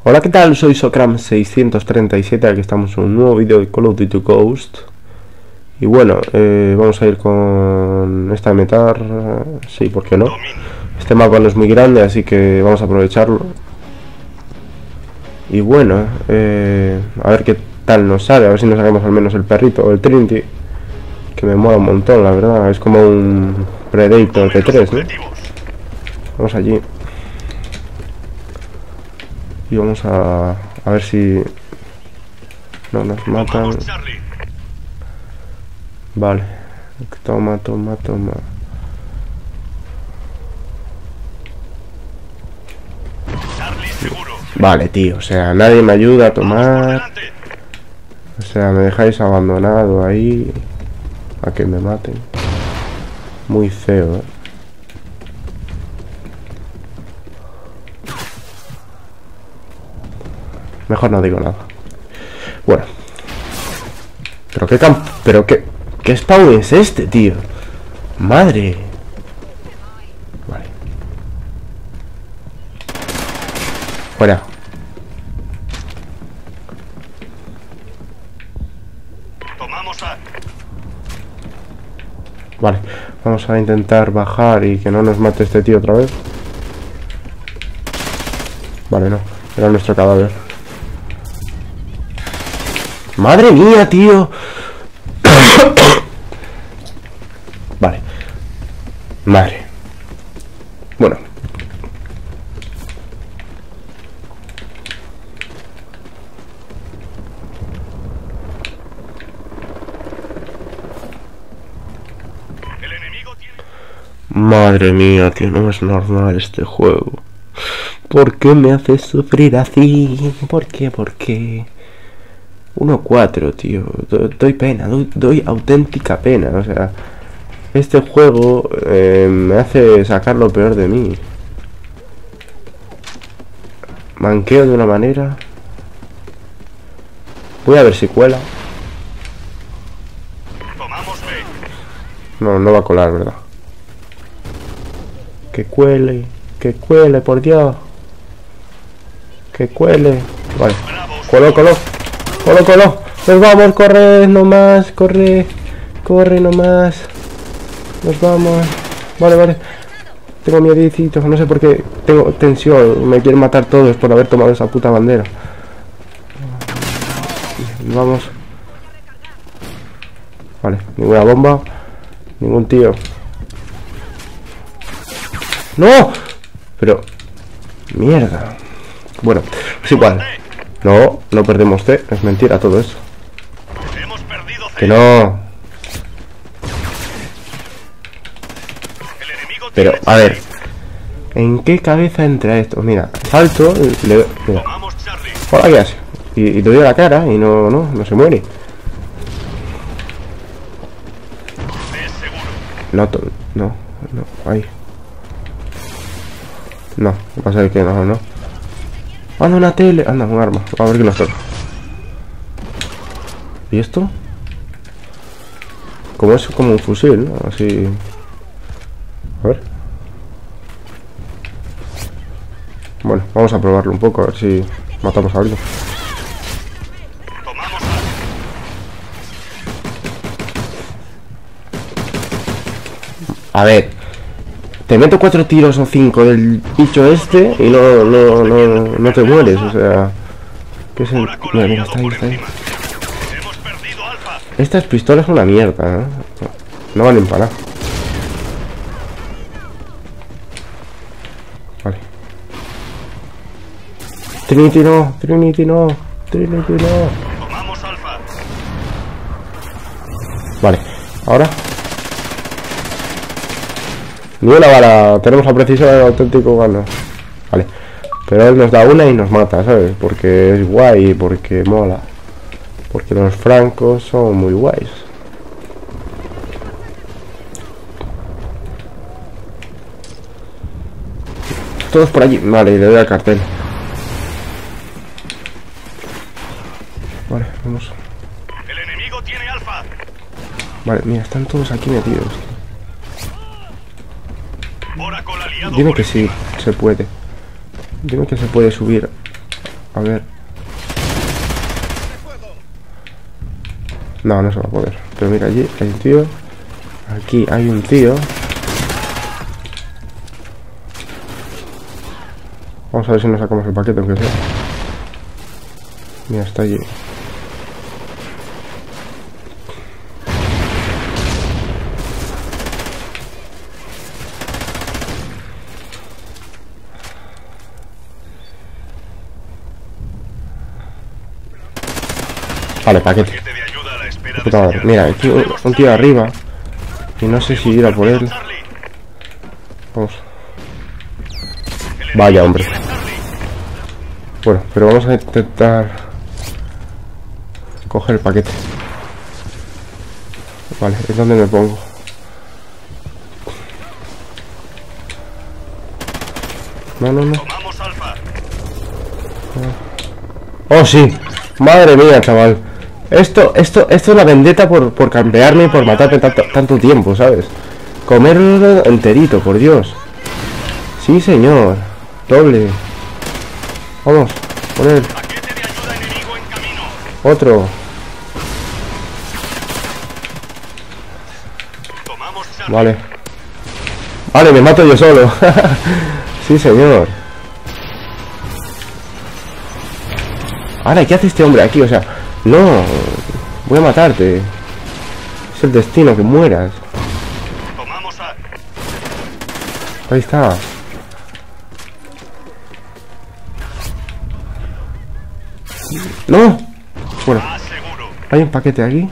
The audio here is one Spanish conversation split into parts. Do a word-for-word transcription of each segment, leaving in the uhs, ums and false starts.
Hola, ¿qué tal? Soy Socram seiscientos treinta y siete, aquí estamos en un nuevo vídeo de Call of Duty Ghost. Y bueno, eh, vamos a ir con esta de metar, sí, ¿por qué no? Este mapa no es muy grande, así que vamos a aprovecharlo. Y bueno, eh, a ver qué tal nos sale, a ver si nos sacamos al menos el perrito o el Trinity, que me mola un montón, la verdad, es como un Predator T tres, ¿no? Vamos allí. Y vamos a, a ver si no nos matan. Vale, toma, toma, toma. Vale, tío, o sea, nadie me ayuda a tomar. O sea, me dejáis abandonado ahí a que me maten. Muy feo, ¿eh? Mejor no digo nada. Bueno. Pero qué camp... Pero qué... ¿Qué spawn es este, tío? Madre. Vale. Fuera. Tomamos a... Vale. Vamos a intentar bajar y que no nos mate este tío otra vez. Vale, no. Era nuestro cadáver. ¡Madre mía, tío! Vale. Madre. Bueno. El enemigo tiene... Madre mía, tío, no es normal este juego. ¿Por qué me haces sufrir así? ¿Por qué? ¿Por qué? uno cuatro, tío. Do doy pena, doy, doy auténtica pena. O sea, este juego eh, me hace sacar lo peor de mí. Manqueo de una manera. Voy a ver si cuela. Tomamos B. No, no va a colar, ¿verdad? Que cuele, que cuele, por Dios. Que cuele. Vale. Coló, coló. Coló, coló. Nos vamos, corre nomás, corre. Corre nomás. Nos vamos. Vale, vale. Tengo miedicito, no sé por qué. Tengo tensión. Me quieren matar todos por haber tomado esa puta bandera. Vamos. Vale, ninguna bomba. Ningún tío. ¡No! Pero... Mierda. Bueno, es igual. No, no perdemos C. Es mentira todo eso. Hemos perdido C. Que no. El enemigo Pero, tiene a ver. Charlie. ¿En qué cabeza entra esto? Mira, salto. Le, mira. Tomamos Charlie. Hola, ¿qué hace? Y, y le doy a la cara y no, no, no se muere. Es seguro. No, to- no, no, ahí. No, pasa que no, no. Anda una tele, anda un arma. A ver qué nos toca. ¿Y esto? Como es como un fusil, ¿no? Así. A ver. Bueno, vamos a probarlo un poco, a ver si matamos a alguien. Tomamos A. A ver. Te meto cuatro tiros o cinco del bicho este y no, no, no, no te mueres, o sea. ¿Qué es el...? Mira, mira, está ahí, está ahí. Hemos perdido Alfa. Estas pistolas son una mierda, ¿eh? No valen para nada. Vale. Trinity no, Trinity no, Trinity no. Tomamos Alfa. Vale, ahora. Ni una bala, tenemos la precisión del auténtico gano. Vale, pero él nos da una y nos mata, ¿sabes? Porque es guay, porque mola. Porque los francos son muy guays. Todos por allí. Vale, le doy al cartel. Vale, vamos. El enemigo tiene Alfa. Vale, mira, están todos aquí metidos. Oracle aliado Dime por que sí, encima. se puede. Dime que se puede subir A ver. No, no se va a poder. Pero mira, allí hay un tío. Aquí hay un tío. Vamos a ver si nos sacamos el paquete, aunque sea. Mira, está allí. Vale, paquete. Paquete de ayuda a la espera de Puta madre. señal. Mira, aquí un, un tío arriba. Y no sé si ir a por él. Charlie. Vamos. El Vaya, enemigo hombre. tiene Charlie. Bueno, pero vamos a intentar coger el paquete. Vale, es donde me pongo. No, no, no. Tomamos Alfa. Oh, sí. Madre mía, chaval. Esto, esto, esto es la vendetta por, por campearme y por matarme tanto, tanto tiempo, ¿sabes? Comerlo enterito, por Dios. Sí, señor. Doble. Vamos, por él. Paquete de ayuda enemigo en camino. Otro. Tomamos Charlie. Vale. Vale, me mato yo solo. Sí, señor. Ahora, ¿qué hace este hombre aquí? O sea, no. Voy a matarte. Es el destino, que mueras. Tomamos a... Ahí está. ¡No! Bueno, A seguro. hay un paquete aquí.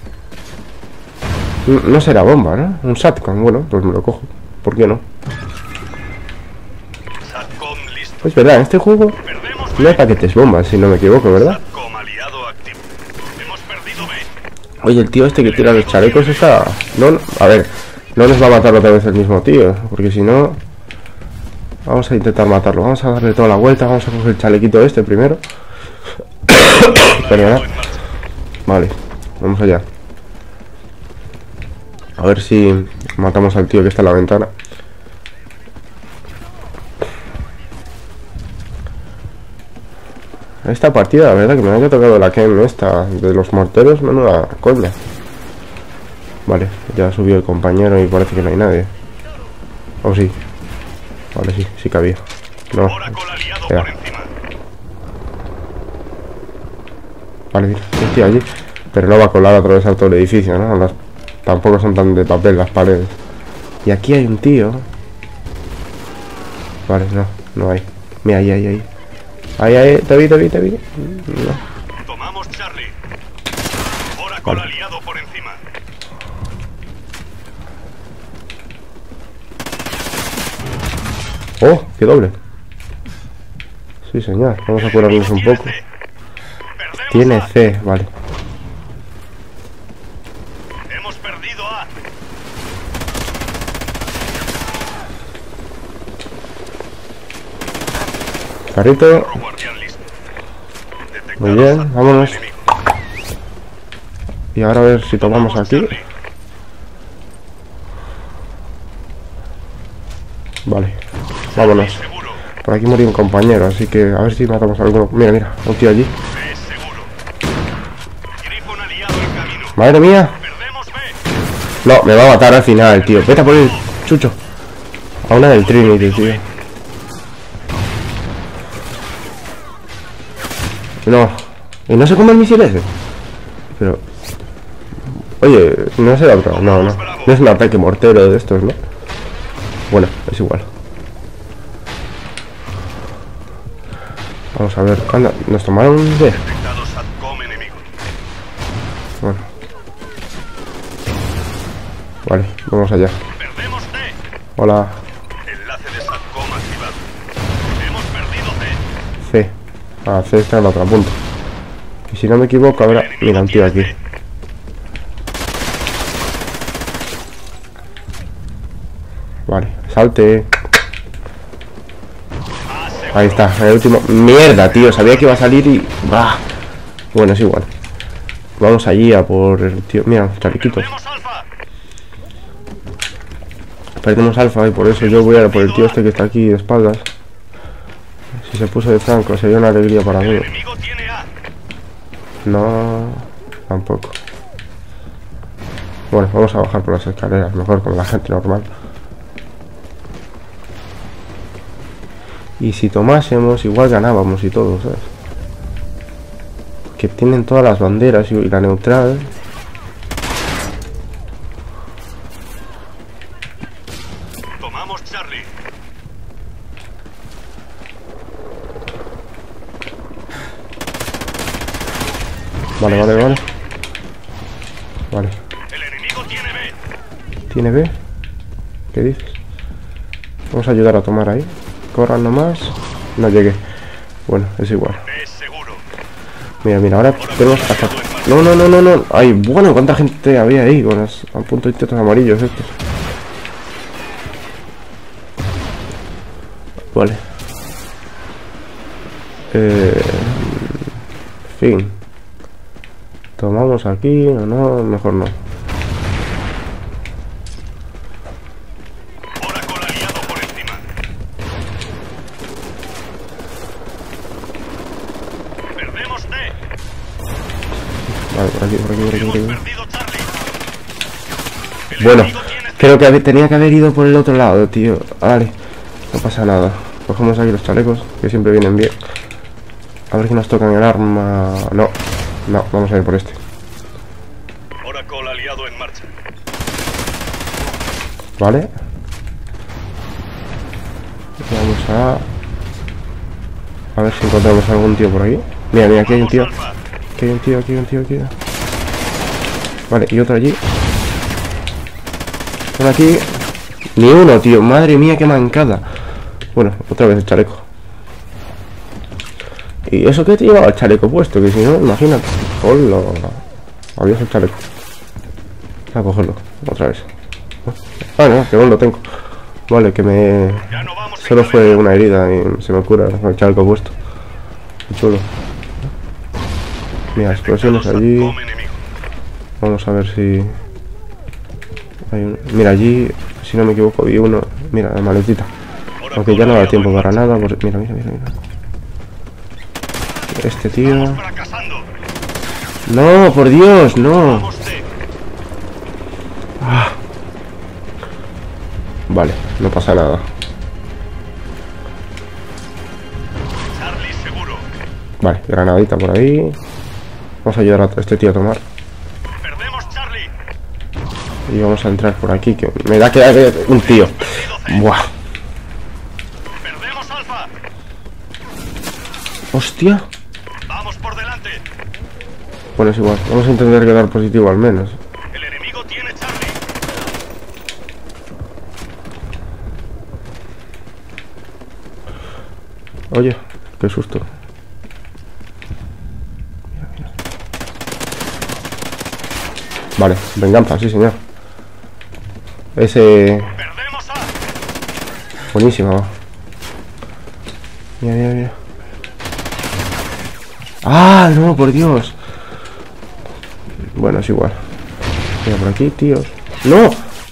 No, no será bomba, ¿no? Un SATCOM. Bueno, pues me lo cojo. ¿Por qué no? Satcom listo. Pues verdad, en este juego Perdemos no hay B. paquetes bombas, si no me equivoco, ¿verdad? Satcom aliado activo. Hemos perdido B. Oye, el tío este que tira los chalecos está... No, no, a ver, no nos va a matar otra vez el mismo tío, porque si no... Vamos a intentar matarlo. Vamos a darle toda la vuelta, vamos a coger el chalequito este primero. Perdona. Vale, vamos allá. A ver si matamos al tío que está en la ventana. Esta partida, la verdad que me haya tocado la Kem esta de los morteros, menuda coña. Vale, ya subió el compañero y parece que no hay nadie. Oh, sí. Vale, sí, sí que había. No. Oracle aliado Ya. por encima. Vale, mira, un tío allí. Pero no va a colar a atravesar todo el edificio, ¿no? Las, tampoco son tan de papel las paredes. Y aquí hay un tío. Vale, no, no hay. Mira, ahí, ahí, ahí. Ahí, ahí, te vi, te vi, te vi. No. Tomamos Charlie. Oracle Vale. aliado por encima. ¡Oh! ¡Qué doble! Sí, señor. Vamos a curarnos un poco. Perdemos Tiene A. C, vale. Hemos perdido A. Carrito. Guardián listo. Detectado Muy bien, Satcom vámonos. enemigo. Y ahora a ver si tomamos aquí. Charlie. Vale. Vámonos. Seguro. Por aquí murió un compañero, así que a ver si matamos a alguno. Mira, mira, un tío allí. B seguro. Grifon aliado en camino. ¡Madre mía! Perdemos B. No, me va a matar al final, tío. Vete a por el chucho. A una del Trinity, tío. No. ¿Y no se come el misil ese? Pero... Oye, no será otro. No, no. No es un ataque mortero de estos, ¿no? Bueno, es igual. Vamos a ver. Anda, nos tomaron un D. Detectado Satcom enemigo. Bueno. Vale, vamos allá. Perdemos D. Hola. Enlace de Satcom activado. Hemos perdido D. C. Ah, C está en la otra punta. Y si no me equivoco, habrá... Mira, un tío aquí. Vale, salte. Ahí está, el último. Mierda, tío, sabía que iba a salir y... Bah. Bueno, es igual. Vamos allí a por el tío. Mira, chalequitos. Perdemos Alfa. Perdemos alfa y por eso yo voy a por el tío este que está aquí de espaldas. Si se puso de franco, sería una alegría para mí. El enemigo tiene A. No, tampoco. Bueno, vamos a bajar por las escaleras, mejor con la gente normal. Y si tomásemos, igual ganábamos y todo, ¿sabes? Que tienen todas las banderas y la neutral. Tomamos Charlie. Vale, vale, vale. Vale. El enemigo tiene B. ¿Tiene B? ¿Qué dices? Vamos a ayudar a tomar ahí. Corran nomás. No llegué. Bueno, es igual. B seguro. Mira, mira, ahora tenemos hasta... No, no, no, no, no. Ay, bueno, ¿cuánta gente había ahí con los a punto de tetos amarillos estos? Vale. Eh... Fin. Tomamos aquí, o no, mejor no. Oracle aliado por encima. Perdemos D. Vale, por aquí, por aquí, por aquí, por Hemos aquí. perdido Charlie. El Bueno, enemigo tiene C. creo que hab- tenía que haber ido por el otro lado, tío. Vale, no pasa nada. Cogemos aquí los chalecos, que siempre vienen bien. A ver si nos tocan el arma. No, no, vamos a ir por este. Oracle aliado en marcha. Vale. Vamos a... A ver si encontramos algún tío por aquí. Mira, mira, aquí hay un tío. Alfa. Aquí hay un tío, aquí hay un tío, aquí. Vale, y otro allí. Uno aquí. Ni uno, tío. Madre mía, qué mancada. Bueno, otra vez el chaleco. ¿Y eso qué te llevaba el chaleco puesto? Que si no, imagínate. Hola. Adiós el chaleco. Voy a cogerlo, otra vez. Ah, no, que no lo tengo. Vale, que me... Ya no vamos Solo a fue una herida y se me cura con el chaleco puesto. Qué chulo. Mira, explosiones allí. Como enemigo. Vamos a ver si... Hay un... Mira, allí, si no me equivoco, vi uno. Mira, la maletita. Aunque ya no da tiempo para nada. Pues... Mira, mira, mira, mira. Este tío... Estamos fracasando. No, por Dios, no. Vamos C. Vale, no pasa nada. Charlie seguro. Vale, granadita por ahí. Vamos a ayudar a este tío a tomar. Perdemos Charlie. Y vamos a entrar por aquí, que me da que hay un tío. Buah. Perdemos Alfa. Hostia. Vamos por delante. Bueno, es igual. Vamos a intentar quedar positivo al menos. El enemigo tiene Charlie. Oye, qué susto. Mira, mira. Vale, venganza, sí señor. Ese... Perdemos A. Buenísimo. Va. Mira, mira, mira. ¡Ah, no, por Dios! Bueno, es igual. Mira, por aquí, tíos. ¡No!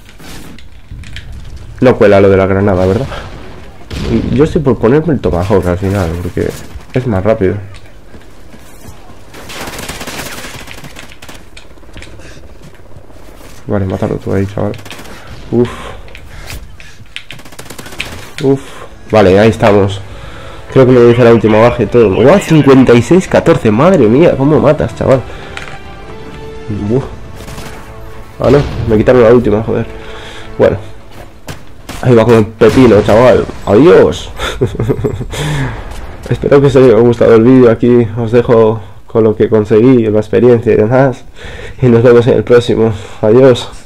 No cuela lo de la granada, ¿verdad? Y yo estoy por ponerme el tomahawk al final, porque es más rápido. Vale, mátalo tú ahí, chaval. Uf. Uf. Vale, ahí estamos. Creo que me dice la última baja y todo. ¡Guau! cincuenta y seis catorce. Madre mía, ¿cómo matas, chaval? Uf. Ah, no, me quitaron la última, joder. Bueno. Ahí va con el pepino, chaval. Adiós. Espero que os haya gustado el vídeo. Aquí os dejo con lo que conseguí, la experiencia y demás. Y nos vemos en el próximo. Adiós.